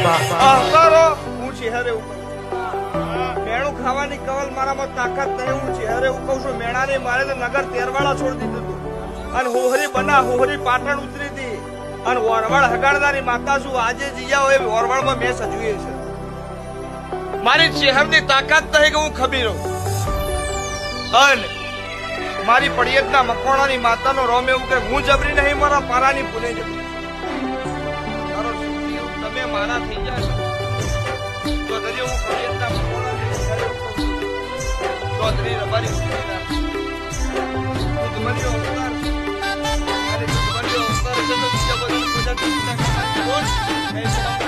અહકારો હું ચહેરે ઉપર મેણું ખાવાની કવલ મારામાં તાકાત નહીં. હું ચહેરે કહું છું મેણાને મારે તો નગર તેરવાળા છોડી દીધું હતું અને હોહરી બના હોહરી પાટણ ઉતરી હતી અને ઓરવાળ હગાડનારી માતા શું આજે જીયા હોય ઓરવાળમાં મેં સજવીએ છે. મારી ચહેરની તાકાત નહીં કે હું ખબી રહું અને મારી પડિયતના મકવાણાની માતાનો રોમ એવું કે હું જબરી નહીં મારા પારાની પુને જબરી. તમે મારા થઈ જાય તો દરિયો હું પડિયતના મકવાણાની ચૌધરી રબારી દુધમરીઓ અવતાર અને દુધમરીઓ અવતાર જતો બીજા બધા